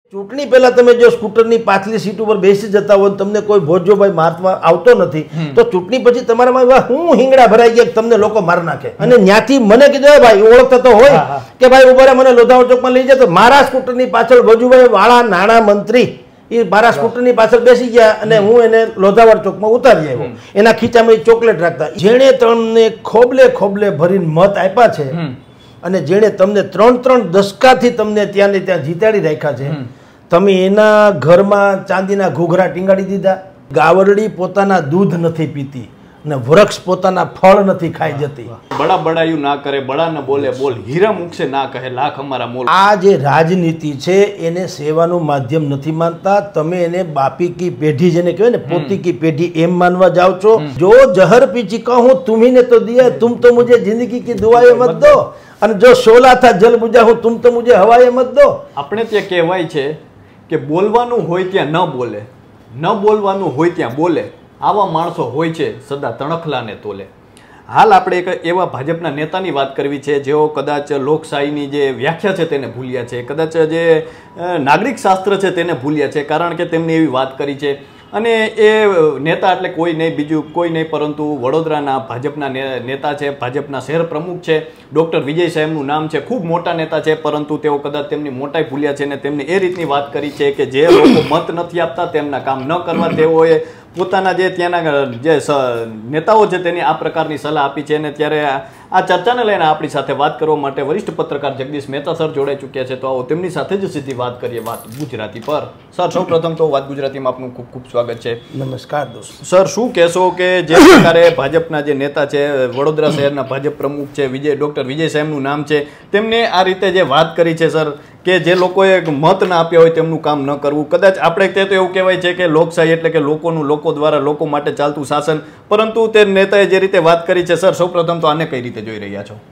ચૂંટણી પહેલા તમે જો સ્કૂટરની પાછલી સીટ ઉપર બેસી જતા હોય તમને કોઈ ભોજોભાઈ મારવા આવતો નથી તો ચૂંટણી પછી તમારામાં હું હિંગડા ભરાઈ ગયા તમને લોકો માર નાખે અને ત્યાંથી મને કીધું ભાઈ ઓળખતા તો હોય કે ભાઈ ઉભા મને લોધાવર ચોકમાં લઈ જાય તો મારા સ્કૂટરની પાછળ ભોજુભાઈ વાળા નાણાં મંત્રી એ મારા સ્કૂટરની પાછળ બેસી ગયા અને હું એને લોધાવર ચોકમાં ઉતારી આવ્યો એના ખીચામાં ચોકલેટ રાખતા જેણે તમને ખોબલે ખોબલે ભરીને મત આપ્યા છે અને જેણે તમને 3 દશકાથી તમને ત્યાં ને ત્યાં જીતાડી રાખ્યા છે તમે એના ઘરમાં ચાંદીના ઘૂઘરા ટીંગાડી દીધા ગાવરડી પોતાના દૂધ નથી પીતી અને વૃક્ષ પોતાના ફળ નથી ખાઈ જતી બડા બડાયું ના કરે બડા ન બોલે બોલ હીરા મુકશે ના કહે લાખ અમારા મોલ આ જે રાજનીતિ છે એને સેવાનું માધ્યમ નથી માનતા તમે એને બાપી કી પેઢી જેને કહેવાય ને પોતી કી પેઢી એમ માનવા જાઓ છો જો જહર પીચી કહું तुम्ही ने तो दिया तुम तो मुझे जिंदगी की दुआएं मत दो અને જો શોલા થા જલ બુझा હું तुम तो मुझे हवाएं मत दो આપણે ત્યાં કહેવાય છે કે બોલવાનું હોય ત્યાં ન બોલે ન બોલવાનું હોય ત્યાં બોલે આવા માણસો હોય છે સદા તણખલાને તોલે હાલ આપણે એક એવા ભાજપના નેતાની વાત કરવી છે જેઓ કદાચ લોકશાહીની જે વ્યાખ્યા છે તેને ભૂલ્યા છે કદાચ જે નાગરિક શાસ્ત્ર છે તેને ભૂલ્યા છે કારણ કે તેમણે એવી વાત કરી છે અને એ નેતા એટલે કોઈ નહીં બીજું કોઈ નહીં પરંતુ વડોદરાના ભાજપના નેતા છે ભાજપના શહેર પ્રમુખ છે ડૉક્ટર વિજય સાહેબનું નામ છે ખૂબ મોટા નેતા છે પરંતુ તેઓ કદાચ તેમની મોટાઈ ભૂલ્યા છે અને તેમને એ રીતની વાત કરી છે કે જે લોકો મત નથી આપતા તેમના કામ ન કરવા તેઓએ પોતાના જે ત્યાંના જે નેતાઓ છે તેની આ પ્રકારની સલાહ આપી છે અને ત્યારે આ ચર્ચાને લઈને આપણી સાથે વાત કરવા માટે વરિષ્ઠ પત્રકાર જગદીશ મહેતા સર જોડાઈ ચૂક્યા છે તો આવો તેમની સાથે જ સીધી વાત કરીએ વાત ગુજરાતી પર સર સૌ પ્રથમ તો વાત ગુજરાતીમાં આપનું ખૂબ ખૂબ સ્વાગત છે નમસ્કાર દોસ્તો સર શું કહેશો કે જે પ્રકારે ભાજપના જે નેતા છે વડોદરા શહેરના ભાજપ પ્રમુખ છે ડૉક્ટર વિજય સાહેબનું નામ છે તેમને આ રીતે જે વાત કરી છે સર કે જે લોકોએ મત ના આપ્યા હોય તેમનું કામ ન કરવું કદાચ આપણે તે તો એવું કહેવાય છે કે લોકશાહી એટલે કે લોકોનું લોકો દ્વારા લોકો માટે ચાલતું શાસન પરંતુ તે નેતાએ જે રીતે વાત કરી છે સર સૌપ્રથમ તો આને કઈ રીતે જોઈ રહ્યા છો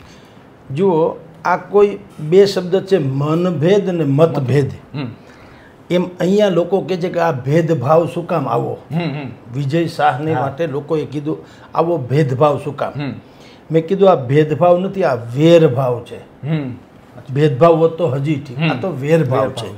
જુઓ આ કોઈ બે શબ્દ છે મનભેદ અને મતભેદ એમ અહીંયા લોકો કહે છે કે આ ભેદભાવ શું કામ આવો વિજય શાહને માટે લોકોએ કીધું આવો ભેદભાવ શું કામ મેં કીધું આ ભેદભાવ નથી આ વેરભાવ છે ભેદભાવ હોત તો હજી ઠીક આ તો વેરભાવ છે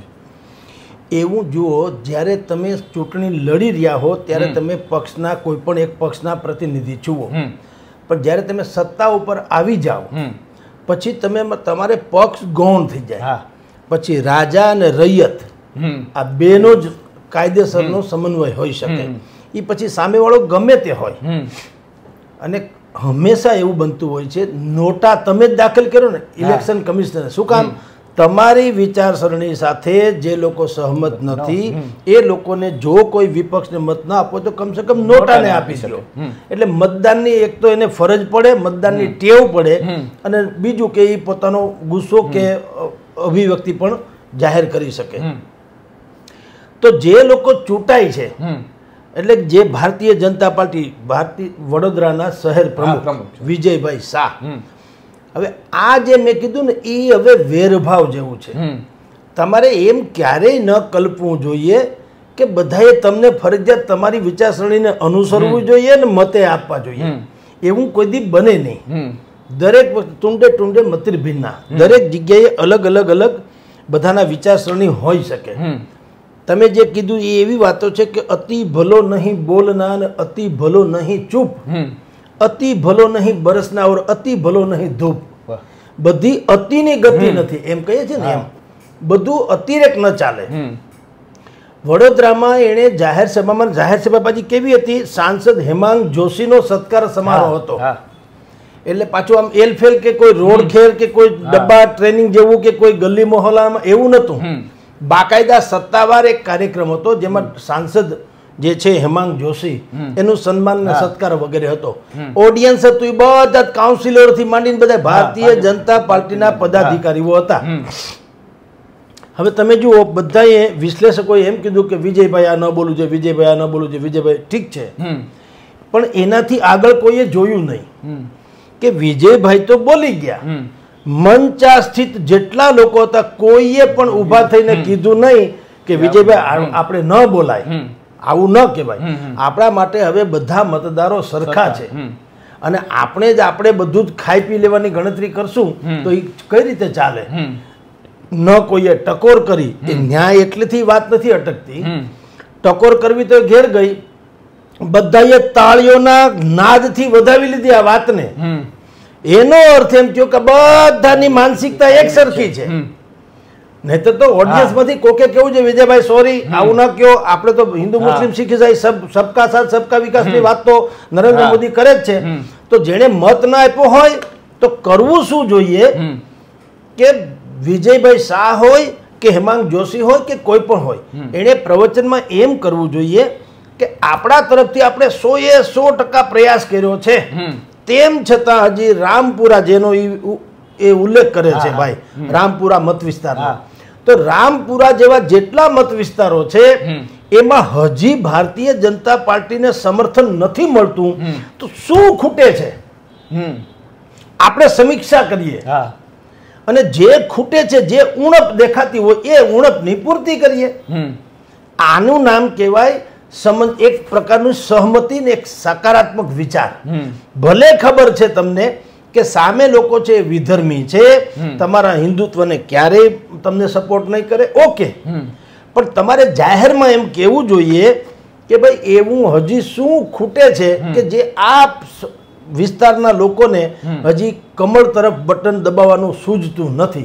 એવું જુઓ જ્યારે તમે ચૂંટણી લડી રહ્યા હો ત્યારે તમે પક્ષના કોઈ પણ એક પક્ષના પ્રતિનિધિ છુઓ પણ જ્યારે તમે સત્તા ઉપર આવી જાઓ પછી તમે તમારે પક્ષ ગૌણ થઈ જાય પછી રાજા અને રૈયત આ બેનો જ કાયદેસરનો સમન્વય હોઈ શકે એ પછી સામેવાળો ગમે તે હોય અને હંમેશા એવું બનતું હોય છે નોટા તમે જ દાખલ કરો ને ઇલેક્શન કમિશનર શું કામ તમારી વિચારસરણી સાથે જે લોકો સહમત નથી એ લોકોને જો કોઈ વિપક્ષને મત ના આપો તો કમસે કમ નોટાને આપી શકો એટલે મતદાનની એક તો એને ફરજ પડે મતદાનની ટેવ પડે અને બીજું કે એ પોતાનો ગુસ્સો કે અભિવ્યક્તિ પણ જાહેર કરી શકે તો જે લોકો ચૂંટાય છે એટલે જે ભારતીય જનતા પાર્ટી વડોદરાના શહેર પ્રમુખ વિજયભાઈ શાહ હવે આ જે મેં કીધું ને એ હવે વેરભાવ જેવું છે તમારે એમ ક્યારેય ન કલ્પવું જોઈએ કે બધાએ તમને ફરજિયાત તમારી વિચારસરણીને અનુસરવું જોઈએ ને મતે આપવા જોઈએ એવું કોઈ દી બને નહીં દરેક ટુંડે ટુંડે મતિર ભિન્ના દરેક જગ્યાએ અલગ અલગ અલગ બધાના વિચારસરણી હોઈ શકે તમે જે કીધું એ એવી વાતો છે કે અતિ ભલો નહીં બોલના અને અતિ ભલો નહીં ચૂપ અતિ ભલો નહીં બરસના ઓર અતિ ભલો નહીં ધૂપ બધી અતિની ગતિ નથી એમ કહીએ છીએ ને એમ બધું અતિરેક ન ચાલે વડોદરામાં એણે જાહેર સભા પાછી કેવી હતી સાંસદ હેમાંગ જોશીનો સત્કાર સમારોહ હતો એટલે પાછું આમ એલફેલ કે કોઈ રોડ ખેર કે કોઈ ડબ્બા ટ્રેનિંગ જેવું કે કોઈ ગલી મોહલ્લામાં એવું નહોતું બાકાયદા સત્તાવાર એક કાર્યક્રમ હતો જેમાં સાંસદ જે છે હેમાંગ જોશી એનું સન્માન ને સત્કાર વગેરે હતો ઓડિયન્સ હતું એ બધા કાઉન્સિલર થી માંડીને બધા ભારતીય જનતા પાર્ટીના પદાધિકારીઓ હતા હવે તમે જુઓ બધાએ વિશ્લેષકોએ એમ કીધું કે વિજયભાઈ આ ન બોલવું છે વિજયભાઈ આ ન બોલવું છે વિજયભાઈ ઠીક છે પણ એનાથી આગળ કોઈએ જોયું નહીં કે વિજયભાઈ તો બોલી ગયા મંચા સ્થિત જેટલા લોકો હતા કોઈએ પણ ઊભા થઈને કીધું નહીં કે વિજયભાઈ આપણે ન બોલાય આવું ન કહેવાય આપણા માટે હવે બધા મતદારો સરખા છે અને આપણે જ આપણે બધું જ ખાઈ પી લેવાની ગણતરી કરશું તો એ કઈ રીતે ચાલે ન કોઈએ ટકોર કરી, એ ન્યાય એટલેથી વાત નથી અટકતી. ટકોર કરવી તો ઘેર ગઈ, બધાએ તાળીઓના નાદથી વધાવી લીધી આ વાતને. એનો અર્થ એમ થયો કે બધાની માનસિકતા એક સરખી છે. નહીતર તો ઓડિયન્સ માંથી કોકે કેવું છે, વિજયભાઈ સોરી આવું ના કયો, આપણે તો હિન્દુ મુસ્લિમ શીખ ઈસાઈ સબકા સાથ સબકા વિકાસની વાત તો નરેન્દ્ર મોદી કરે જ છે. તો જેણે મત ના આપ્યો હોય તો કરવું શું જોઈએ કે વિજયભાઈ શાહ હોય કે હેમાંગ જોશી હોય કે કોઈ પણ હોય, એણે પ્રવચનમાં એમ કરવું જોઈએ કે આપણા તરફથી આપણે 100% પ્રયાસ કર્યો છે, તેમ છતાં હજી રામપુરા જેનો એ ઉલ્લેખ કરે છે ભાઈ, રામપુરા મત વિસ્તારનો, તો રામપુરા જેવા જેટલા મત વિસ્તારો છે એમાં હજી ભારતીય જનતા પાર્ટીને સમર્થન નથી મળતું. તો શું ખૂટે છે આપણે સમીક્ષા કરીએ અને જે ખૂટે છે, જે ઉણપ દેખાતી હોય એ ઉણપની પૂર્તિ કરીએ. આનું નામ કહેવાય એક પ્રકારનું સહમતિ ને એક સકારાત્મક વિચાર. ભલે ખબર છે તમને કે સામે લોકો છે વિધર્મી છે, તમારા હિન્દુત્વને ક્યારેય તમને સપોર્ટ નહીં કરે, ઓકે, પણ તમારે જાહેરમાં એમ કહેવું જોઈએ કે ભાઈ એવું હજી શું ખૂટે છે કે જે આ વિસ્તારના લોકોને હજી કમળ તરફ બટન દબાવવાનું સૂઝતું નથી.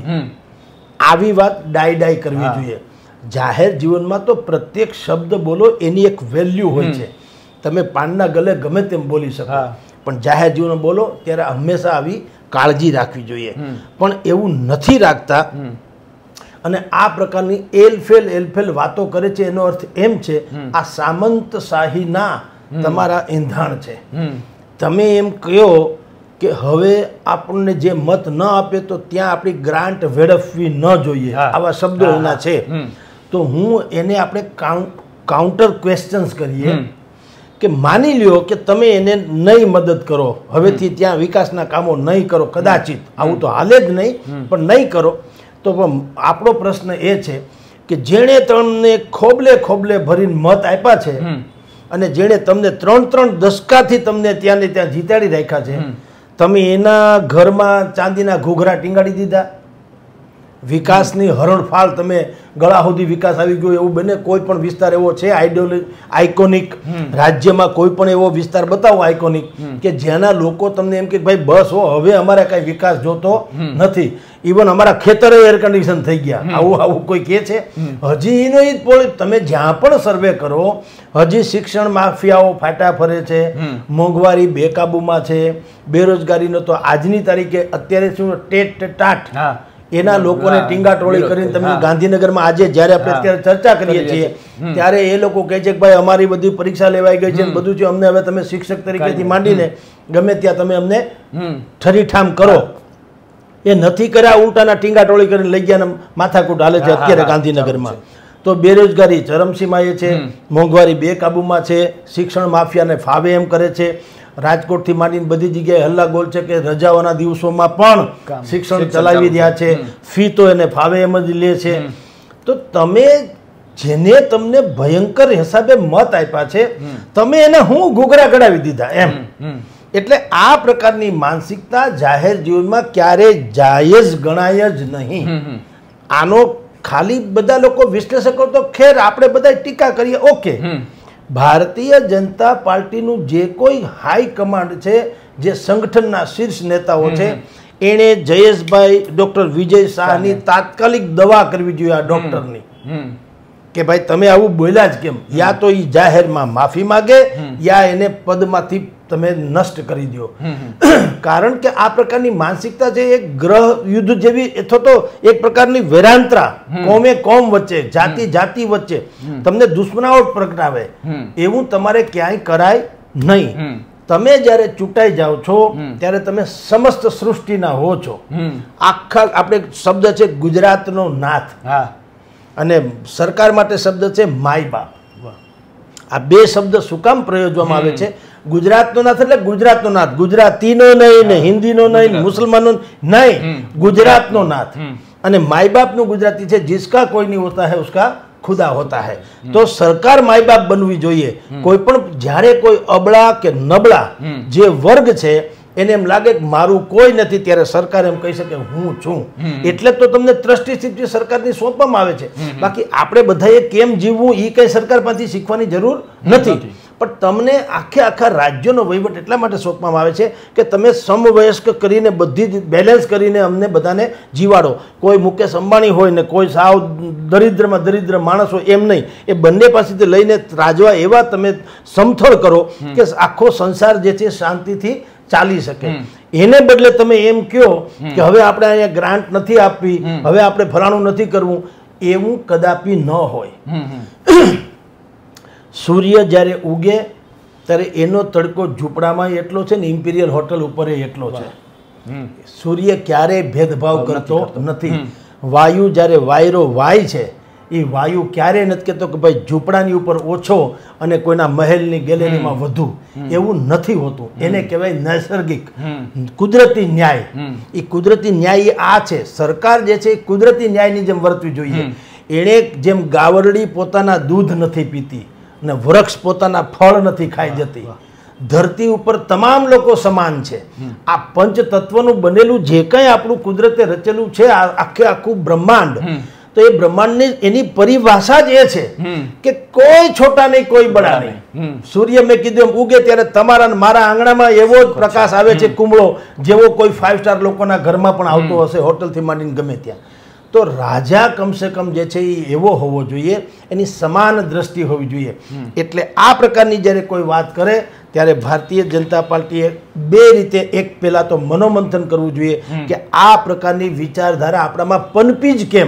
આવી વાત ડાઈ કરવી જોઈએ. જાહેર જીવનમાં તો પ્રત્યેક શબ્દ બોલો એની એક વેલ્યુ હોય છે. તમે પાનના ગલે ગમે તેમ બોલી શકો, પણ જાહેર જીવનમાં બોલો ત્યારે હંમેશા આવી કાળજી રાખવી જોઈએ. પણ એવું નથી રાખતા અને આ પ્રકારની એલફેલ વાતો કરે છે. એનો અર્થ એમ છે આ સામંતશાહીના તમારા એંધાણ છે. તમે એમ કહો કે હવે આપણને જે મત ન આપે તો ત્યાં આપણી ગ્રાન્ટ વેડફવી ન જોઈએ, આવા શબ્દો એના છે. તો હું એને આપણે કાઉન્ટર ક્વેશ્ચન્સ કરીએ કે માની લ્યો કે તમે એને નહીં મદદ કરો, હવેથી ત્યાં વિકાસના કામો નહીં કરો, કદાચિત આવું તો હાલે જ નહીં, પણ નહીં કરો, તો આપણો પ્રશ્ન એ છે કે જેણે તમને ખોબલે ભરીને મત આપ્યા છે અને જેણે તમને 3 દશકાથી તમને ત્યાં ને ત્યાં જીતાડી રાખ્યા છે, તમે એના ઘરમાં ચાંદીના ઘૂઘરા ટીંગાડી દીધા. વિકાસની હરણફાળ તમે ગળા સુધી વિકાસ આવી ગયો એવું બને. કોઈ પણ વિસ્તાર એવો છે આઇકોનિક રાજ્યમાં કોઈ પણ એવો વિસ્તાર બતાવો આઇકોનિક કે જેના લોકો તમને એમ કે ભાઈ બસ હવે અમારે કઈ વિકાસ જોતો નથી, ઇવન અમારા ખેતરે એર કન્ડિશન થઈ ગયા, આવું કોઈ કે છે? હજી એનો તમે જ્યાં પણ સર્વે કરો હજી શિક્ષણ માફિયાઓ ફાટા ફરે છે, મોંઘવારી બેકાબુમાં છે, બેરોજગારીનો તો આજની તારીખે અત્યારે શું ટાટ એના લોકોને ટીંગાટોળી કરીને તમે ગાંધીનગરમાં આજે જ્યારે આપણે અત્યારે ચર્ચા કરીએ છીએ ત્યારે એ લોકો કહે છે કે ભાઈ અમારી બધી પરીક્ષા લેવાઈ ગઈ છે, બધું છે, અમને હવે તમે શિક્ષક તરીકેથી માંડીને ગમે ત્યાં તમે અમને ઠરીઠામ કરો. એ નથી કર્યા, ઉલટાના ટીંગાટોળી કરીને લઈ ગયા માથાકૂટ હાલે છે અત્યારે ગાંધીનગરમાં. તો બેરોજગારી ચરમસીમાએ છે, મોંઘવારી બેકાબુમાં છે, શિક્ષણ માફિયાને ફાવે એમ કરે છે, રાજકોટથી માંડીને બધી જગ્યાએ હલ્લાગોલ છે કે રજાઓના દિવસોમાં પણ શિક્ષણ ચલાવી રહ્યા છે, ફી તો એને ફાવે એમ જ લે છે. તો તમે જેને તમને ભયંકર હિસાબે મત આપ્યા છે તમે એને હું ઘૂઘરા કઢાવી દીધા એમ. એટલે આ પ્રકારની માનસિકતા જાહેર જીવનમાં ક્યારેય જાયજ ગણાય જ નહીં. આનો ખાલી બધા લોકો વિશ્લેષકો તો ખેર આપણે બધા ટીકા કરીએ, ઓકે, ભારતીય જનતા પાર્ટીનું જે કોઈ હાઈ કમાન્ડ છે, જે સંગઠનના શીર્ષ નેતાઓ છે, એણે જયેશભાઈ ડોક્ટર વિજય શાહની તાત્કાલિક દવા કરવી જોઈએ આ ડોક્ટરની કે ભાઈ તમે આવું બોલ્યા જ કેમ, યા તો એ જાહેરમાં માફી માગે યા એને પદમાંથી તમે નષ્ટ કરી દો. કારણ કે આ પ્રકારની માનસિકતા છે એક ગ્રહ યુદ્ધ જેવી, અથવા તો એક પ્રકારની વેરાંતરા, કોમે કોમ વચ્ચે, જાતિ વચ્ચે તમને દુશ્મનાવટ પ્રગટાવે, એવું તમારે ક્યાંય કરાય નહીં. તમે જ્યારે ચૂંટાઈ જાઓ છો ત્યારે તમે સમસ્ત સૃષ્ટિના હો છો. આખા આપણે શબ્દ છે ગુજરાતનો નાથ, અને સરકાર માટે શબ્દ છે માય બાપ. આ બે શબ્દ શું કામ પ્રયોજવામાં આવે છે? ગુજરાતનો નાથ એટલે ગુજરાતનો નાથ, ગુજરાતીનો નહીં ને હિન્દીનો નહીં, મુસલમાનો નહીં, ગુજરાતનો નાથ. અને માય બાપનું ગુજરાતી છે જિસકા કોઈ નહીં હોતા હૈ ઉસકા ખુદા હોતા હૈ. તો સરકાર માય બાપ બનવી જોઈએ. કોઈ પણ જ્યારે કોઈ અબળા કે નબળા જે વર્ગ છે એને એમ લાગે કે મારું કોઈ નથી, ત્યારે સરકાર એમ કહી શકે હું છું. એટલે તો તમને ટ્રસ્ટીશીપ જે સરકારની સોંપવામાં આવે છે. બાકી આપણે બધાએ કેમ જીવવું એ કઈ સરકાર પાસેથી શીખવાની જરૂર નથી. પણ તમને આખા રાજ્યનો વહીવટ એટલા માટે સોંપવામાં આવે છે કે તમે સમવયસ્ક કરીને બધી જ બેલેન્સ કરીને અમને બધાને જીવાડો. કોઈ મુકેશ અંબાણી હોય ને કોઈ સાવ દરિદ્રમાં દરિદ્ર માણસ હોય એમ નહીં, એ બંને પાસેથી લઈને રાજવા એવા તમે સમથળ કરો કે આખો સંસાર જે છે શાંતિથી ચાલી શકે. એને બદલે તમે એમ કહો કે હવે આપણે અહીંયા ગ્રાન્ટ નથી આપવી, હવે આપણે ફલાણું નથી કરવું, એવું કદાપી ન હોય. સૂર્ય જ્યારે ઉગે ત્યારે એનો તડકો ઝૂંપડામાં એટલો છે ને ઇમ્પિરિયલ હોટલ ઉપર એટલો છે. સૂર્ય ક્યારેય ભેદભાવ કરતો નથી. વાયુ જ્યારે વાયરો વાય છે એ વાયુ ક્યારેય નથી કહેતો કે ભાઈ ઝૂંપડાની ઉપર ઓછો અને કોઈના મહેલની ગેલેરીમાં વધુ, એવું નથી હોતું. એને કહેવાય નૈસર્ગિક કુદરતી ન્યાય. એ કુદરતી ન્યાય આ છે. સરકાર જે છે એ કુદરતી ન્યાયની જેમ વર્તવી જોઈએ. એણે જેમ ગાવરડી પોતાના દૂધ નથી પીતી ને વૃક્ષ પોતાના ફળ નથી ખાઈ જતી, ધરતી ઉપર તમામ લોકો સમાન છે. આ પંચ તત્વનું બનેલું જે કંઈ આપણું કુદરતે રચેલું છે આખું બ્રહ્માંડ, તો એ બ્રહ્માંડની એની પરિભાષા જ એ છે કે કોઈ છોટા નહીં કોઈ બડા નહીં. સૂર્ય મેં કીધું એમ ઉગે ત્યારે તમારા મારા આંગણામાં એવો જ પ્રકાશ આવે છે કુમળો જેવો કોઈ 5 સ્ટાર લોકોના ઘરમાં પણ આવતો હશે, હોટલથી માંડીને ગમે ત્યાં. તો રાજા કમસે કમ જે છે એ એવો હોવો જોઈએ, એની સમાન દ્રષ્ટિ હોવી જોઈએ. એટલે આ પ્રકારની જ્યારે કોઈ વાત કરે ત્યારે ભારતીય જનતા પાર્ટીએ બે રીતે, એક પહેલાં તો મનોમંથન કરવું જોઈએ કે આ પ્રકારની વિચારધારા આપણામાં પનપી જ કેમ.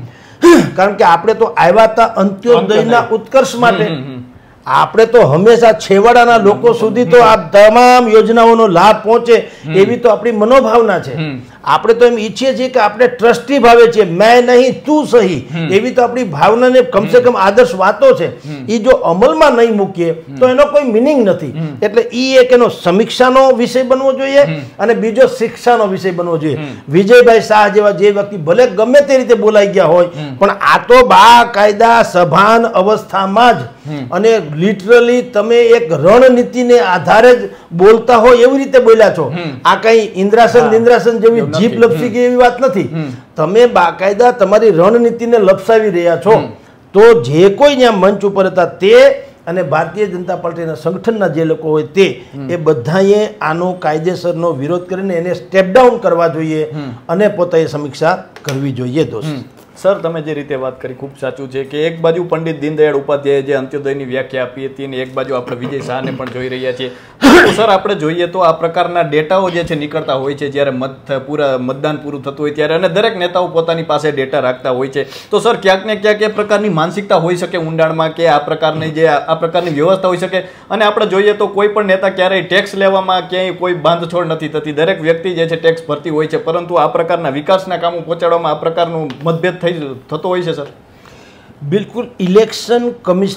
કારણ કે આપણે તો આવ્યા હતા અંત્યોદયના ઉત્કર્ષ માટે. આપણે તો હંમેશા છેવાડાના લોકો સુધી તો આ તમામ યોજનાઓનો લાભ પહોંચે એવી તો આપણી મનોભાવના છે. આપણે તો એમ ઈચ્છીએ છીએ કે આપણે ટ્રસ્ટી ભાવે છીએ, મેં નહીં તું સહી, એવી તો આપણી ભાવનાને કમસે કમ આદર્શ વાતો છે. એ જો અમલમાં નહીં મૂકીએ તો એનો કોઈ મિનિંગ નથી. એટલે એ એક એનો સમીક્ષાનો વિષય બનવો જોઈએ અને બીજો શિક્ષાનો વિષય બનવો જોઈએ. વિજયભાઈ શાહ જેવા જે વ્યક્તિ ભલે ગમે તે રીતે બોલાઈ ગયા હોય, પણ આ તો બાકાયદા સભાન અવસ્થામાં જ અને લિટરલી તમે એક રણનીતિને આધારે જ બોલતા હોય એવી રીતે બોલ્યા છો. આ કઈ ઇન્દ્રાસન જેવી જીભ લપસી ગઈ એવી વાત નથી. તમે બાકાયદા તમારી રણનીતિને લપસાવી રહ્યા છો. તો જે કોઈ ત્યાં મંચ ઉપર હતા તે અને ભારતીય જનતા પાર્ટીના સંગઠનના જે લોકો હોય તે એ બધાએ આનો કાયદેસરનો વિરોધ કરીને એને સ્ટેપ ડાઉન કરવા જોઈએ અને પોતાની સમીક્ષા કરવી જોઈએ. દોસ્ત સર, તમે જે રીતે વાત કરી ખૂબ સાચું છે કે એક બાજુ પંડિત દીનદયાળ ઉપાધ્યાય જે અંત્યોદયની વ્યાખ્યા આપી હતી અને એક બાજુ આપણે વિજય શાહને પણ જોઈ રહ્યા છીએ. તો સર, આપણે જોઈએ તો આ પ્રકારના ડેટાઓ જે છે નીકળતા હોય છે જ્યારે મતદાન પૂરું થતું હોય ત્યારે, અને દરેક નેતાઓ પોતાની પાસે ડેટા રાખતા હોય છે. તો સર, ક્યાંક ને ક્યાંક એ પ્રકારની માનસિકતા હોઈ શકે ઊંડાણમાં કે આ પ્રકારની વ્યવસ્થા હોઈ શકે. અને આપણે જોઈએ તો કોઈ પણ નેતા ક્યારેય ટેક્સ લેવામાં ક્યાંય કોઈ બાંધછોડ નથી થતી. દરેક વ્યક્તિ જે છે ટેક્સ ભરતી હોય છે, પરંતુ આ પ્રકારના વિકાસના કામો પહોંચાડવામાં આ પ્રકારનું મતભેદ થતો હોય છે. સર, બિલકુલ ઇલેક્શન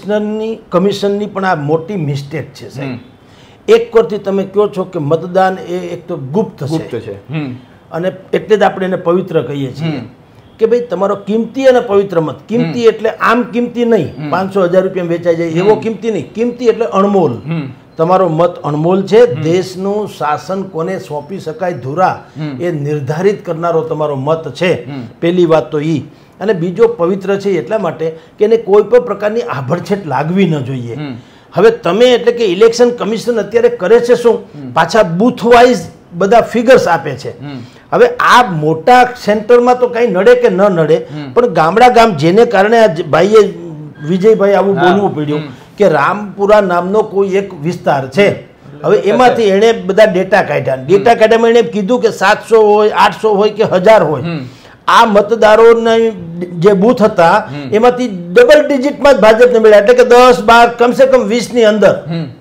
કમિશનની પણ આ મોટી મિસ્ટેક છે સાહેબ. એક કોરથી તમે કહો છો કે મતદાન એ એક તો ગુપ્ત છે અને એટલે જ આપણે એને પવિત્ર કહીએ છીએ કે ભાઈ તમારો કિંમતી અને પવિત્ર મત. કિંમતી એટલે આમ કિંમતી નહીં, 500,000 રૂપિયા વેચાઈ જાય એવો કિંમતી નહીં. કિંમતી એટલે અણમોલ. તમારો મત અણમોલ છે. દેશનું શાસન કોને સોંપી શકાય ધુરા એ નિર્ધારિત કરનારો તમારો મત છે. પહેલી વાત તો ઈ. અને બીજો પવિત્ર છે એટલા માટે કે એને કોઈ પણ પ્રકારની આભડછેટ લાગવી ન જોઈએ. હવે તમે એટલે કે ઇલેક્શન કમિશન અત્યારે કરે છે શું, પાછા બૂથ વાઇઝ બધા ફિગર્સ આપે છે. હવે આ મોટા સેન્ટરમાં તો કંઈ નડે કે ન નડે, પણ ગામડા ગામ જેને કારણે આ ભાઈએ વિજયભાઈ આવું બોલવું પડ્યું કે રામપુરા નામનો કોઈ એક વિસ્તાર છે. હવે એમાંથી એણે બધા ડેટા કાઢ્યામાં એણે કીધું કે 700 હોય 800 હોય કે 1000 હોય. આ મતદારોના જે બૂથ હતા એમાંથી ડબલ ડિજિટમાં જ ભાજપને મળ્યા. એટલે કે 10 12 કમસે કમ 20 ની અંદર,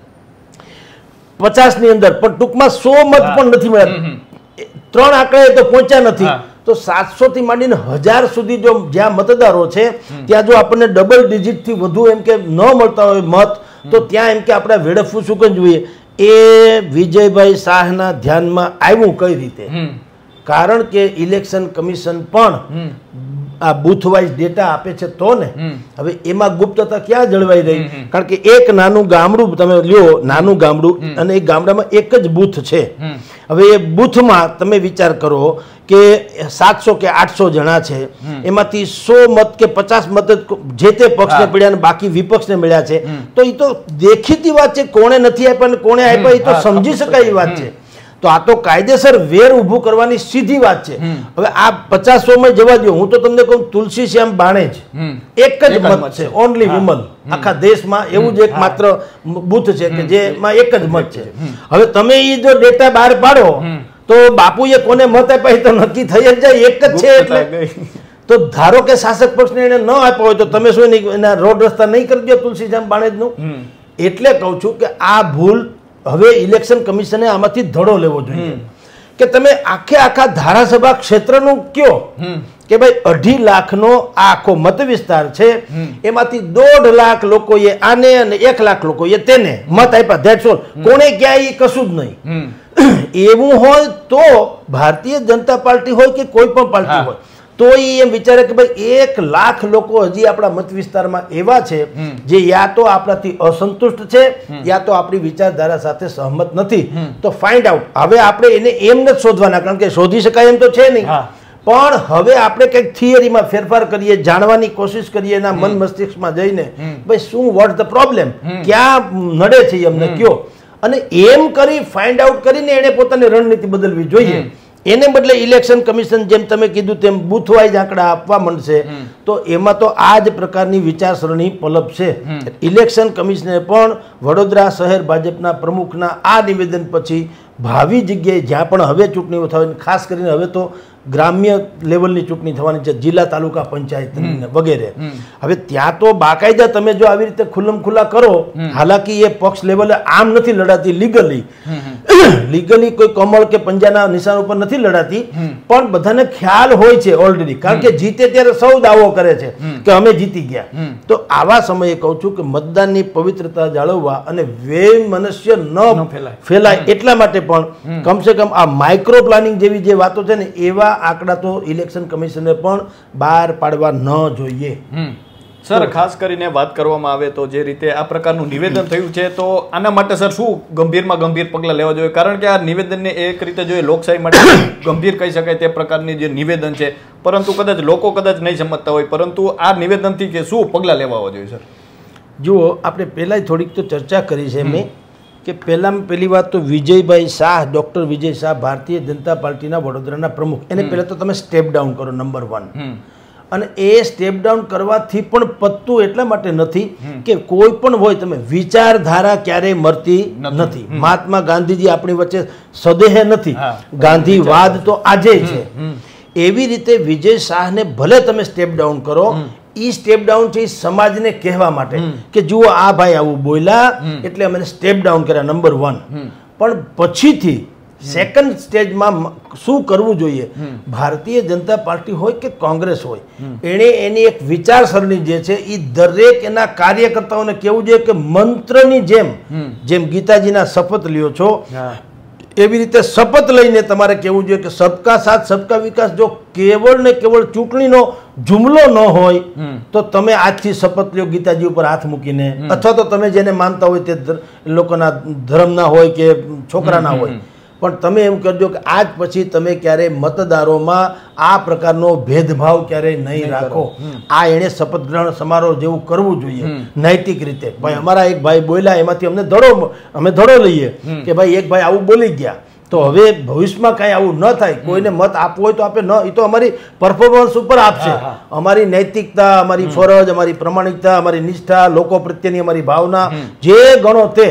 50 ની અંદર, પણ ટૂંકમાં 100 મત પણ નથી મળ્યા. 3 આંકડા તો પહોંચ્યા નથી. તો 700 થી માંડીને 1000 સુધી જો જ્યાં મતદારો છે ત્યાં જો આપણને ડબલ ડિજિટ થી વધુ એમ કે ન મળતા હોય મત, તો ત્યાં એમ કે આપણે વેડફવું શું કેમ જોઈએ. એ વિજયભાઈ શાહના ધ્યાનમાં આવ્યું કઈ રીતે? કારણ કે ઇલેક્શન કમિશન પણ આ બૂથ વાઇઝ ડેટા આપે છે તો ને હવે એમાં ગુપ્તતા ક્યાં જળવાઈ રહી? કારણ કે એક નાનું ગામડું તમે લ્યો, નાનું ગામડું, અને એ ગામડામાં એક જ બૂથ છે. હવે એ બૂથમાં તમે વિચાર કરો કે 700 કે 800 જણા છે, એમાંથી 100 મત કે 50 મત જે તે પક્ષને મળ્યા અને બાકી વિપક્ષને મળ્યા છે, તો એ તો દેખીતી વાત છે. કોણે નથી આપ્યા અને કોણે આપ્યા એ તો સમજી શકાય એ વાત છે. તો આ તો કાયદેસર વેર ઊભું કરવાની સીધી વાત છે. હવે આ 50-100 જવા દો, હું તો તમને કહું તુલસી શ્યામ બાણેજ એક જ મત છે, ઓનલી વિમલ, આખા દેશમાં એવું જ એક માત્ર બૂથ છે કે જેમાં એક જ મત છે. હવે તમે એ જો ડેટા બહાર પાડો તો બાપુએ કોને મત આપ્યા એ તો નક્કી થઈ જ જાય, એક જ છે. એટલે તો ધારો કે શાસક પક્ષને એને ન આપ્યો હોય તો તમે શું એના રોડ રસ્તા નહીં કરી દો તુલસીશ્યામ બાણેજનું? એટલે કહું છું કે આ ભૂલ હવે ઇલેક્શન કમિશને આમાંથી ધડો લેવો જોઈએ કે તમે આખા ધારાસભા ક્ષેત્રનું કયો કે ભાઈ 2.5 લાખનો આખો મત વિસ્તાર છે, એમાંથી 1.5 લાખ લોકોએ આને અને 1 લાખ લોકોએ તેને મત આપ્યા. That's all. કોણે ક્યાંય કશું જ નહીં. એવું હોય તો ભારતીય જનતા પાર્ટી હોય કે કોઈ પણ પાર્ટી હોય તો એમ વિચારે કે ભાઈ 1 લાખ લોકો હજી આપણા મત વિસ્તારમાં એવા છે જે યા તો આપણાથી અસંતુષ્ટ છે યા તો આપણી વિચારધારા સાથે સહમત નથી. તો ફાઇન્ડ આઉટ. હવે આપણે એને એમ નથી શોધવાના, કારણ કે શોધી શકાય એમ તો છે નહીં, પણ હવે આપણે કંઈક થિયરીમાં ફેરફાર કરીએ, જાણવાની કોશિશ કરીએ, એના મન મસ્તિષ્કમાં જઈને ભાઈ શું વોટ ધ પ્રોબ્લેમ, ક્યાં નડે છે અમને કયો, અને એમ કરી ફાઇન્ડ આઉટ કરીને એને પોતાની રણનીતિ બદલવી જોઈએ. એને બદલે ઇલેક્શન કમિશન જેમ તમે કીધું તેમ બૂથ વાઇઝ આંકડા આપવા માંડશે તો એમાં તો આ જ પ્રકારની વિચારસરણી પલપશે. ઇલેક્શન કમિશને પણ વડોદરા શહેર ભાજપના પ્રમુખના આ નિવેદન પછી ભાવિ જગ્યાએ જ્યાં પણ હવે ચૂંટણીઓ થવાની, ખાસ કરીને હવે તો ગ્રામ્ય લેવલની ચૂંટણી થવાની છે, જિલ્લા તાલુકા પંચાયત વગેરે, હવે ત્યાં તો બાકાયદા તમે જો આવી રીતે ખુલ્લમ ખુલ્લા કરો, હાલાકી એ પક્ષ લેવલે આમ નથી લડાતી, લીગલી કોઈ કમળ કે પંજાના નિશાન ઉપર નથી લડાતી, પણ બધાને ખ્યાલ હોય છે ઓલરેડી, કારણ કે જીતે ત્યારે સૌ દાવો કરે છે કે અમે જીતી ગયા. તો આવા સમયે કહું છું કે મતદાનની પવિત્રતા જાળવવા અને વૈમનસ્ય ન ફેલાય એટલા માટે પણ કમસે કમ આ માઇક્રો પ્લાનિંગ જેવી જે વાતો છે ને એવા આંકડા તો ઇલેક્શન કમિશને પણ બહાર પાડવા ન જોઈએ. સર, ખાસ કરીને વાત કરવામાં આવે તો જે રીતે આ પ્રકારનું નિવેદન થયું છે તો આના માટે સર શું ગંભીરમાં ગંભીર પગલાં લેવા જોઈએ? કારણ કે આ નિવેદનને એક રીતે જોઈએ લોકશાહી માટે ગંભીર કહી શકાય તે પ્રકારની જે નિવેદન છે, પરંતુ કદાચ લોકો કદાચ નહીં સમજતા હોય, પરંતુ આ નિવેદનથી કે શું પગલાં લેવા જોઈએ સર? જુઓ, આપણે પહેલાં થોડીક તો ચર્ચા કરી છે મેં કે પહેલી વાત તો વિજયભાઈ શાહ, ડૉક્ટર વિજય શાહ, ભારતીય જનતા પાર્ટીના વડોદરાના પ્રમુખ, એને પહેલાં તો તમે સ્ટેપ ડાઉન કરો, નંબર 1. અને એ સ્ટેપ ડાઉન કરવાથી પણ પત્તું એટલા માટે નથી કે કોઈ પણ હોય, તમે વિચારધારા ક્યારેય મરતી નથી. મહાત્મા ગાંધીજી આપણી વચ્ચે સદેહ નથી, ગાંધીવાદ તો આજે છે. એવી રીતે વિજય શાહને ભલે તમે સ્ટેપ ડાઉન કરો, ઈ સ્ટેપ ડાઉન છે સમાજને કહેવા માટે કે જુઓ આ ભાઈ આવું બોલ્યા એટલે અમે સ્ટેપ ડાઉન કર્યા, નંબર 1. પણ પછીથી સેકન્ડ સ્ટેજમાં શું કરવું જોઈએ? ભારતીય જનતા પાર્ટી હોય કે કોંગ્રેસ હોય, એણે એની એક વિચારસરણી જે છે એ દરેક એના કાર્યકર્તાઓને કહેવું જોઈએ કે મંત્રની જેમ ગીતાજીના શપથ લ્યો છો એવી રીતે શપથ લઈને તમારે કહેવું જોઈએ કે સબકા સાથ સબકા વિકાસ જો કેવળ ને કેવળ ચૂંટણીનો જુમલો ન હોય તો તમે આજથી શપથ લ્યો ગીતાજી ઉપર હાથ મૂકીને, અથવા તો તમે જેને માનતા હોય તે લોકોના ધર્મના હોય કે છોકરાના હોય, પણ તમે એમ કરજો કે આજ પછી તમે ક્યારેય મતદારોમાં આ પ્રકારનો ભેદભાવ ક્યારેય નહીં રાખો. આ એણે શપથ ગ્રહણ સમારોહ જેવું કરવું જોઈએ નૈતિક રીતે. ભાઈ અમારા એક ભાઈ બોલ્યા એમાંથી અમે ધડો લઈએ કે ભાઈ એક ભાઈ આવું બોલી ગયા, તો હવે ભવિષ્યમાં કાંઈ આવું ન થાય. કોઈને મત આપવો હોય તો આપે, ન એ તો અમારી પરફોર્મન્સ ઉપર આપશે. અમારી નૈતિકતા, અમારી ફરજ, અમારી પ્રમાણિકતા, અમારી નિષ્ઠા, લોકો પ્રત્યેની અમારી ભાવના જે ગણો તે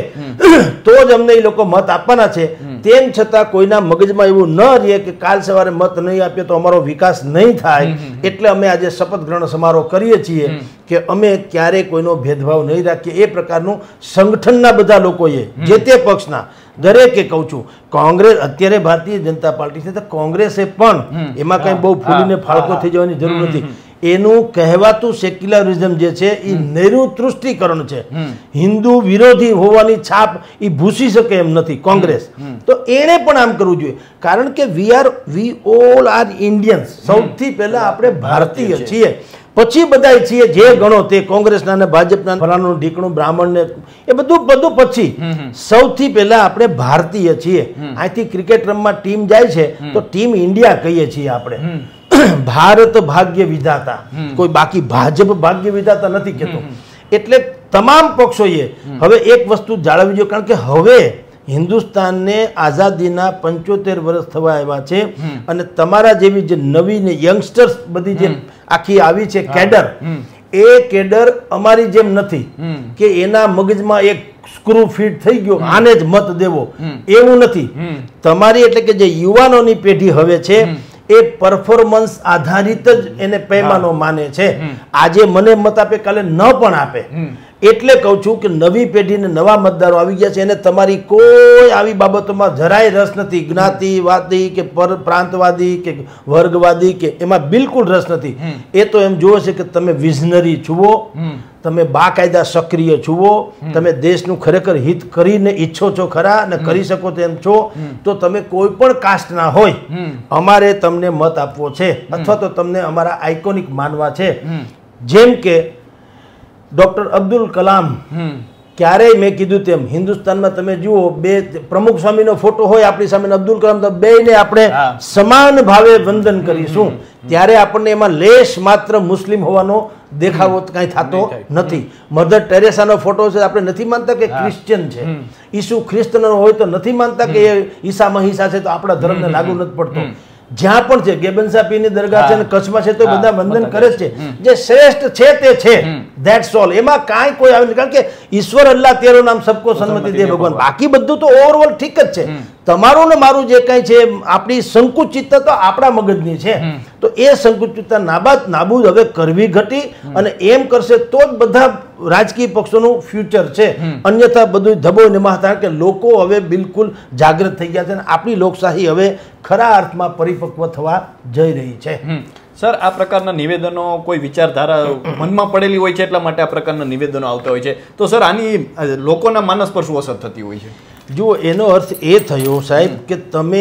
તો જ અમને એ લોકો મત આપવાના છે. તેમ છતાં કોઈના મગજમાં એવું ન રહે કે કાલ સવારે મત નહીં આપીએ તો અમારો વિકાસ નહીં થાય, એટલે અમે આજે શપથ ગ્રહણ સમારોહ કરીએ છીએ કે અમે ક્યારેય કોઈનો ભેદભાવ નહીં રાખીએ. એ પ્રકારનું સંગઠનના બધા લોકોએ, જે તે પક્ષના દરેકે, કહું છું, કોંગ્રેસ અત્યારે ભારતીય જનતા પાર્ટી છે તો કોંગ્રેસે પણ એમાં કઈ બહુ ફૂલીને ફાળકો થઈ જવાની જરૂર નથી. એનું કહેવાતું સેક્યુલરિઝમ જે છે એ નૈઋતૃષ્ટિકરણ છે. હિન્દુ વિરોધી હોવાની છાપ એ ભૂસી શકે એમ નથી કોંગ્રેસ. તો એણે પણ આમ કરવું જોઈએ, કારણ કે વી ઓલ આર ઇન્ડિયન્સ. સૌથી પહેલા આપણે ભારતીય છીએ, પછી બધા છીએ જે ગણો તે કોંગ્રેસના ને ભાજપના, ફલાણું ઢીકણું બ્રાહ્મણ ને એ બધું પછી. સૌથી પહેલા આપણે ભારતીય છીએ. અહીંથી ક્રિકેટ રમવા ટીમ જાય છે તો ટીમ ઇન્ડિયા કહીએ છીએ આપણે. ભારત ભાગ્ય વિધાતા, કોઈ બાકી ભાજપ ભાગ્ય વિધાતા નથી કહેતો. એટલે તમામ પક્ષોએ હવે એક વસ્તુ જાળવવી જોઈએ, કારણ કે હવે હિન્દુસ્તાનને આઝાદીના 75 વર્ષ થવા આવ્યા છે અને તમારા જેવી જે નવી યંગસ્ટર્સ બધી જે આખી આવી છે કેડર, એ કેડર અમારી જેમ નથી કે એના મગજમાં એક સ્ક્રૂ ફિટ થઈ ગયો આને જ મત દેવો, એવું નથી. તમારી એટલે કે જે યુવાનોની પેઢી હવે છે એ પરફોર્મન્સ આધારિત જ એને પૈમાનો માને છે. આજે મને મત આપે, કાલે ન પણ આપે. એટલે કહું છું કે નવી પેઢીને નવા મતદારો આવી ગયા છે, એને તમારી કોઈ આવી બાબતોમાં જરાય રસ નથી. જ્ઞાતિવાદી કે પ્રાંતવાદી કે વર્ગવાદી કે એમાં બિલકુલ રસ નથી. એ તો એમ જોવે છે કે તમે વિઝનરી છુઓ, તમે બાકાયદા સક્રિય છુઓ, તમે દેશનું ખરેખર હિત કરીને ઈચ્છો છો ખરા અને કરી શકો તેમ છો, તો તમે કોઈ પણ કાસ્ટના હોય અમારે તમને મત આપવો છે અથવા તો તમને અમારા આઇકોનિક માનવા છે. જેમ કે ડોક્ટર અબ્દુલ કલામ, ક્યારેય મેં કીધું તેમ હિન્દુસ્તાનમાં તમે જુઓ બે પ્રમુખ સ્વામીનો ફોટો હોય આપણી સામે, અબ્દુલ કલામ, તો બેયને આપણે સમાન ભાવે વંદન કરીશું. ત્યારે આપણને એમાં લેશ માત્ર મુસ્લિમ હોવાનો દેખાવો કાંઈ થતો નથી. મધર ટેરેસાનો ફોટો છે, આપણે નથી માનતા કે ક્રિશ્ચિયન છે. ઈસુ ખ્રિસ્તનો હોય તો નથી માનતા કે એ ઈસા મહીસા છે તો આપણા ધર્મને લાગુ નથી પડતો. જ્યાં પણ છે, ગેબન્સા પીરની દરગાહ છે અને કચ્છમાં છે તો બધા વંદન કરે છે. જે શ્રેષ્ઠ છે તે છે, ધેટ્સ ઓલ. એમાં કાંઈ કોઈ આવે નહીં, કારણ કે ઈશ્વર અલ્લાહ તેરો નામ સબકો સન્મતિ દે ભગવાન. બાકી બધું તો ઓવરઓલ ઠીક જ છે. તમારું ને મારું જે કંઈ છે, આપણી સંકુચિતતા તો આપણા મગજની છે. તો એ સંકુચિતતા નાબૂદ હવે કરવી ઘટી, અને એમ કરશે તો જ બધા રાજકીય પક્ષોનું ફ્યુચર છે. અન્યથા બધું ધબો નિમાહ, કારણ કે લોકો હવે બિલકુલ જાગૃત થઈ ગયા છે અને આપણી લોકશાહી હવે ખરા અર્થમાં પરિપક્વ થવા જઈ રહી છે. સર, આ પ્રકારના નિવેદનો કોઈ વિચારધારા મનમાં પડેલી હોય છે એટલા માટે આ પ્રકારના નિવેદનો આવતા હોય છે. તો સર, આની લોકોના માનસ પર શું અસર થતી હોય છે? જુઓ, એનો અર્થ એ થયો સાહેબ કે તમે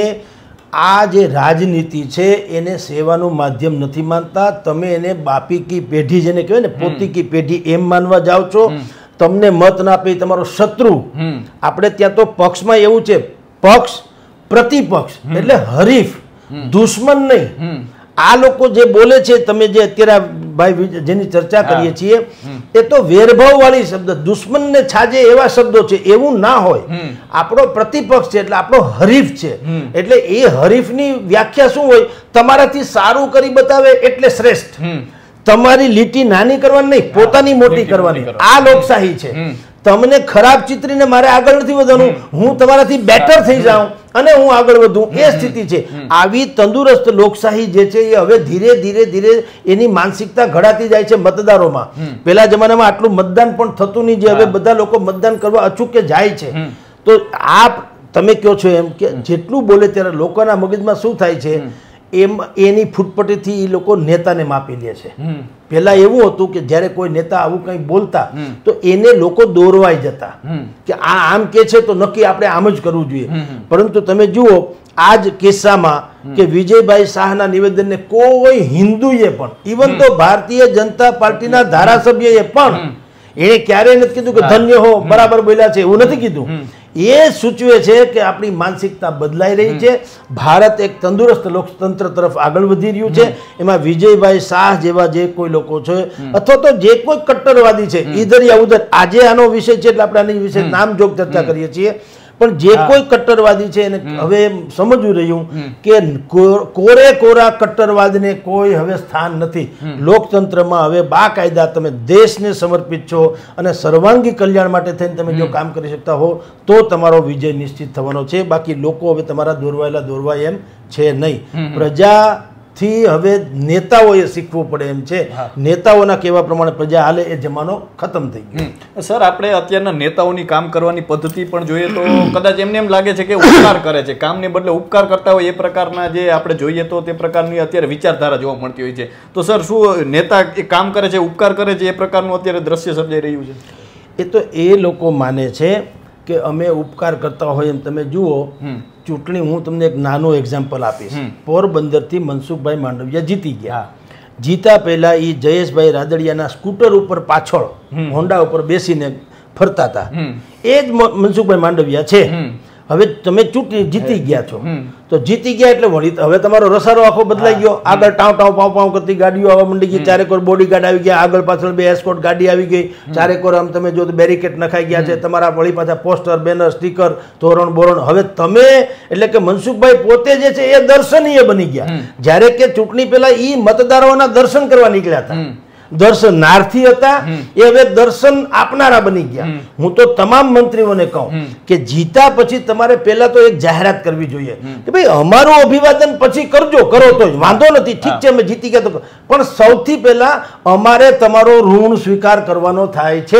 આ જે રાજનીતિ છે એને સેવાનું માધ્યમ નથી માનતા. તમે એને બાપી કી પેઢી, જેને કહેવાય ને પોતી કી પેઢી, એમ માનવા જાઓ છો. તમને મત ના આપે તમારો શત્રુ. આપણે ત્યાં તો પક્ષમાં એવું છે, પક્ષ પ્રતિપક્ષ એટલે હરીફ, દુશ્મન નહીં. આ લોકો જે બોલે છે, તમે જે અત્યારે ભાઈ જેની ચર્ચા કરીએ છીએ, એ તો વેરભાવ વાળી શબ્દ, દુશ્મનને છાજે એવા શબ્દો છે. એવું ના હોય. આપણો પ્રતિપક્ષ છે એટલે આપણો હરીફ છે. એટલે એ હરીફની વ્યાખ્યા શું હોય? તમારાથી સારું કરી બતાવે એટલે શ્રેષ્ઠ. તમારી લીટી નાની કરવાની નહીં, પોતાની મોટી કરવાની. આ લોકશાહી છે. તમને ખરાબ ચિત્રીને મારે આગળ નથી વધવાનું, હું તમારાથી બેટર થઈ જાઉં અને હું આગળ વધું, એ સ્થિતિ છે. આવી તંદુરસ્ત લોકશાહી જે છે એ હવે ધીરે ધીરે એની માનસિકતા ઘડાતી જાય છે મતદારોમાં. પેલા જમાનામાં આટલું મતદાન પણ થતું નહીં, જે હવે બધા લોકો મતદાન કરવા અચૂકે જાય છે. તો આ તમે કહો છો એમ કે જેટલું બોલે ત્યારે લોકોના મગજમાં શું થાય છે, એમ એની ફૂટપટીથી એ લોકો નેતાને માપી લે છે. પહેલા એવું હતું કે જ્યારે કોઈ નેતા આવું કંઈ બોલતા તો એને લોકો દોરવાઈ જતા કે આ આમ કે છે તો નક્કી આપણે આમ જ કરવું જોઈએ. પરંતુ તમે જુઓ આ જ કિસ્સામાં કે વિજયભાઈ શાહના નિવેદનને કોઈ હિન્દુએ પણ, ઇવન તો ભારતીય જનતા પાર્ટીના ધારાસભ્યએ પણ, એણે ક્યારેય નથી કીધું કે ધન્ય હો, બરાબર બોલ્યા છે, એવું નથી કીધું. એ સૂચવે છે કે આપણી માનસિકતા બદલાઈ રહી છે. ભારત એક તંદુરસ્ત લોકતંત્ર તરફ આગળ વધી રહ્યું છે. એમાં વિજયભાઈ શાહ જેવા જે કોઈ લોકો છે અથવા તો જે કોઈ કટ્ટરવાદી છે, ઈધર યા ઉધર, આજે આનો વિષય છે એટલે આપણે આની વિશે નામજોગ ચર્ચા કરીએ છીએ, પણ જે કોઈ કટ્ટરવાદી છે એને હવે સમજવું રહ્યું કે કોરે કોરા કટ્ટરવાદને કોઈ હવે સ્થાન નથી. લોકતંત્રમાં હવે બાકાયદા તમે દેશને સમર્પિત છો અને સર્વાંગી કલ્યાણ માટે થઈને તમે જો કામ કરી શકતા હો તો તમારો વિજય નિશ્ચિત થવાનો છે. બાકી લોકો હવે તમારા દોરવાયેલા દોરવાય એમ છે નહીં. પ્રજા થી હવે નેતાઓએ શીખવું પડે એમ છે. નેતાઓના કહેવા પ્રમાણે પ્રજા હાલે એ જમાનો ખતમ થઈ ગયો. સર, આપણે અત્યારના નેતાઓની કામ કરવાની પદ્ધતિ પણ જોઈએ તો કદાચ એમને એમ લાગે છે કે ઉપકાર કરે છે, કામની બદલે ઉપકાર કરતા હોય એ પ્રકારના જે આપણે જોઈએ તો તે પ્રકારની અત્યારે વિચારધારા જોવા મળતી હોય છે. તો સર, શું નેતા એ કામ કરે છે, ઉપકાર કરે છે, એ પ્રકારનું અત્યારે દ્રશ્ય સર્જાઈ રહ્યું છે? એ તો એ લોકો માને છે કે અમે ઉપકાર કરતા હોય એમ. તમે જુઓ ચૂંટણી, હું તમને એક નાનો એક્ઝામ્પલ આપીશ. પોરબંદરથી મનસુખભાઈ માંડવિયા જીતી ગયા. જીતા પહેલા એ જયેશભાઈ રાદડિયાના સ્કૂટર ઉપર પાછળ હોન્ડા ઉપર બેસીને ફરતા હતા. એ જ મનસુખભાઈ માંડવિયા છે. હવે તમે ચૂંટણી જીતી ગયા છો, તો જીતી ગયા એટલે વળી હવે તમારો રસારો આખો બદલાઈ ગયો. આગળ ટાવ ટાવ પાવ પાવ કરતી ગાડીઓ આવવા માંડી ગઈ. ચારેકોર બોડીગાર્ડ આવી ગયા, આગળ પાછળ 2 એસ્કોર્ટ ગાડી આવી ગઈ. ચારેકોર આમ તમે જો બેરિકેડ નખાઈ ગયા છે. તમારા વળી પાછા પોસ્ટર, બેનર, સ્ટીકર, તોરણ બોરણ. હવે તમે એટલે કે મનસુખભાઈ પોતે જે છે એ દર્શનીય બની ગયા. જ્યારે કે ચૂંટણી પહેલા ઈ મતદારોના દર્શન કરવા નીકળ્યા હતા, દર્શનાર્થી હતા, એ હવે દર્શન આપનારા બની ગયા. હું તો તમામ મંત્રીઓને કહું કે જીતા પછી તમારે પહેલા તો એક જાહેરાત કરવી જોઈએ કે ભાઈ અમારું અભિવાદન પછી કરજો, કરો તો વાંધો નથી, ઠીક છે અમે જીતી ગયા તો, પણ સૌથી પહેલા અમારે તમારો ઋણ સ્વીકાર કરવાનો થાય છે.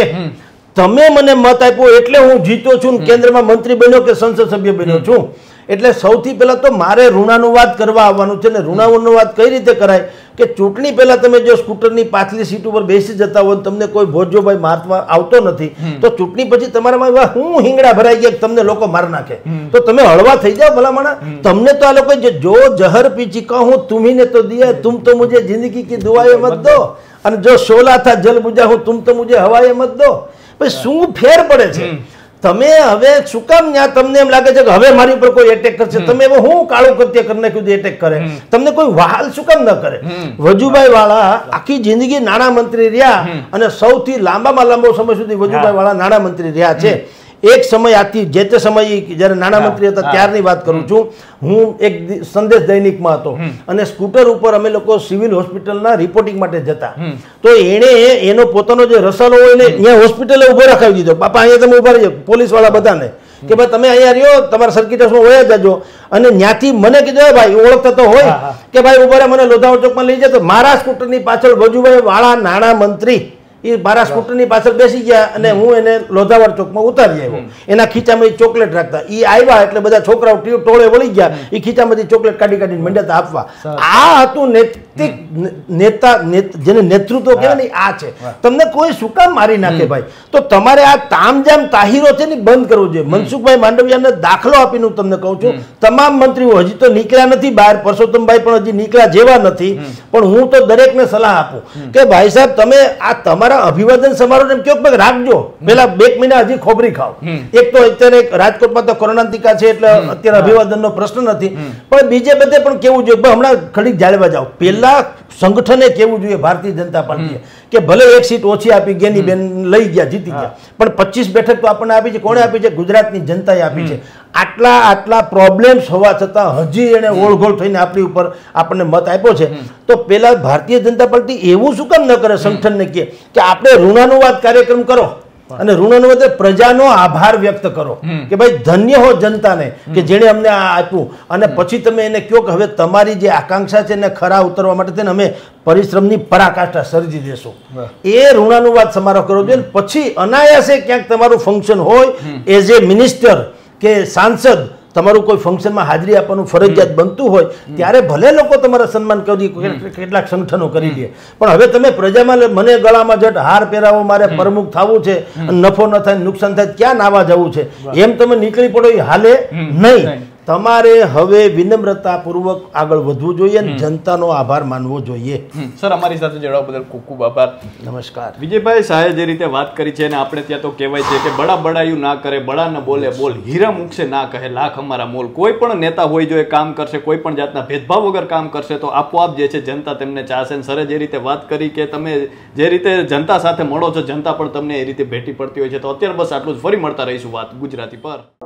તમે મને મત આપ્યો એટલે હું જીતો છું, કેન્દ્રમાં મંત્રી બન્યો કે સંસદ સભ્ય બન્યો છું. એટલે સૌથી પહેલા તો મારે ઋણાનુવાદ કરવા આવવાનું છે. ને ઋણાનુવાદ કઈ રીતે કરાય કે ચૂંટણી પહેલા તમે જો સ્કૂટરની પાછલી સીટ ઉપર બેસી જતા હોય, તમને કોઈ ભોજોભાઈ મારવા આવતો નથી, તો ચૂંટણી પછી તમારામાં હું હિંગડા ભરાઈ ગયા તમને લોકો માર નાખે, તો તમે હળવા થઈ જાઓ ભલામણા. તમને તો આ લોકો જો જહર પી ચુકા હું तुम्ही तो दिया तुम तो मुझे जिंदगी की दुआएं मत दो, અને જો શોલા થા જલ બુझा હું तुम तो मुझे हवाएं मत दो. ભાઈ શું ફેર પડે છે? તમે હવે શું કામ ત્યાં તમને એમ લાગે છે કે હવે મારી ઉપર કોઈ એટેક કરશે? તમે હવે હું કાળું કૃત્ય કરી નાખ્યું એટેક કરે? તમને કોઈ વહાલ શું કામ ન કરે? વજુભાઈ વાળા આખી જિંદગી નાણામંત્રી રહ્યા અને સૌથી લાંબામાં લાંબો સમય સુધી વજુભાઈ વાળા નાણામંત્રી રહ્યા છે. એક સમય આથી જે તે સમયે જ્યારે નાણામંત્રી હતા ત્યારની વાત કરું છું. હું એક સંદેશ દૈનિકમાં હતો અને સ્કૂટર ઉપર અમે લોકો સિવિલ હોસ્પિટલના રિપોર્ટિંગ માટે જતા, તો એણે એનો પોતાનો જે રસાલો હોય ને અહીંયા હોસ્પિટલે ઉભો રખાવી દીધો. બાપા અહીંયા તમે ઉભા રહીજો, પોલીસ વાળા બધાને કે ભાઈ તમે અહીંયા રહ્યો, તમારા સર્કિટ હાઉસમાં વયા જજો. અને ત્યાંથી મને કીધું ભાઈ ઓળખતા તો હોય કે ભાઈ ઉભા રહે, મને લોધાવા ચોકમાં લઈ જાય. તો મારા સ્કૂટરની પાછળ વજુભાઈ વાળા નાણામંત્રી એ મારા સ્કૂટરની પાછળ બેસી ગયા અને હું એને લોધાવાડ ચોકમાં ઉતારી આવ્યો. એના ખીચામાં ચોકલેટ રાખતા. એ આવ્યા એટલે બધા છોકરાઓ ટોળે વળી ગયા. એ ખીચામાંથી ચોકલેટ કાઢી કાઢીને મંડ્યા આપવા. આ હતું નૈતિક નેતા, જેને નેતૃત્વ કહેવાય ને આ છે. તમને કોઈ શું કામ મારી નાખે ભાઈ? તો તમારે આ તામજામ તાહીરો છે ને બંધ કરવો જોઈએ. મનસુખભાઈ માંડવિયાને દાખલો આપીને હું તમને કહું છું, તમામ મંત્રીઓ હજી તો નીકળ્યા નથી બહાર, પરસોત્તમભાઈ પણ હજી નીકળ્યા જેવા નથી, પણ હું તો દરેકને સલાહ આપું કે ભાઈ સાહેબ તમે આ તમારા અભિવાદન સમારોહ એમ કયો રાખજો, પેલા 2 મહિના હજી ખોબરી ખાઓ. એક તો અત્યારે રાજકોટમાં તો કોરોના ટીકા છે એટલે અત્યારે અભિવાદનનો પ્રશ્ન નથી, પણ બીજે બધે પણ કેવું જોઈએ. હમણાં ઘડીક જાળવા જાઓ, પેલા સંગઠને કેવું જોઈએ ભારતીય જનતા પાર્ટીએ કે ભલે એક સીટ ઓછી આપી, ગેની બેન લઈ ગયા, જીતી ગયા, પણ 25 બેઠક તો આપણને આપી છે. કોણે આપી છે? ગુજરાતની જનતાએ આપી છે. આટલા પ્રોબ્લેમ્સ હોવા છતાં હજી એને ઓળઘોળ થઈને આપણી ઉપર આપણને મત આપ્યો છે. તો પેલા ભારતીય જનતા પાર્ટી એવું શું કામ ન કરે? સંગઠનને કહે કે આપણે ઋણાનુવાદ કાર્યક્રમ કરો અને ઋણાનુવાદ પ્રજાનો આભાર વ્યક્ત કરો કે ભાઈ ધન્ય હો જનતાને કે જેણે અમને આ આપ્યું, અને પછી તમે એને કહો કે હવે તમારી જે આકાંક્ષા છે એને ખરા ઉતરવા માટે તેને અમે પરિશ્રમની પરાકાષ્ઠા સર્જી દેશું. એ ઋણાનુવાદ સમારોહ કરવો જોઈએ. પછી અનાયાસે ક્યાંક તમારું ફંક્શન હોય એઝ એ મિનિસ્ટર કે સાંસદ, તમારું કોઈ ફંક્શનમાં હાજરી આપવાનું ફરજિયાત બનતું હોય ત્યારે ભલે લોકો તમારા સન્માન કરી, કેટલાક સંગઠનો કરી લે, પણ હવે તમે પ્રજામાં મને ગળામાં જટ હાર પહેરાવો, મારે પ્રમુખ થવું છે, નફો ન થાય નુકસાન થાય, ક્યાં નાવા જવું છે, એમ તમે નીકળી પડો એ હાલે નહીં. તમારે હવે વિનમ્રતાપૂર્વક આગળ વધવું જોઈએ અને જનતાનો આભાર માનવો જોઈએ. સર, અમારી સાથે જોડાવા બદલ ખૂબ ખૂબ આભાર. નમસ્કાર. વિજયભાઈ શાહે જે રીતે વાત કરી છે, અને આપણે ત્યાં તો કહેવાય છે કે બડા બડાયું ના કરે, બડા ન બોલે બોલ, હીરા મૂકશે ના કહે લાખ અમારા મોલ. કોઈ પણ નેતા હોય જો એ કામ કરશે, કોઈ પણ જાતના ભેદભાવ વગર કામ કરશે તો આપોઆપ જે છે જનતા તેમને ચાહશે. સરે જે રીતે વાત કરી કે તમે જે રીતે જનતા સાથે મળો છો, જનતા પણ તમને એ રીતે ભેટી પડતી હોય છે. તો અત્યારે બસ આટલું જ. ફરી મળતા રહીશું વાત ગુજરાતી પર.